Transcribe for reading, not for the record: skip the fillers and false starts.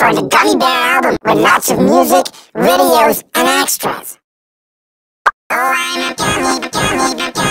for the Gummy Bear album with lots of music, videos, and extras. Oh, I'm a gummy,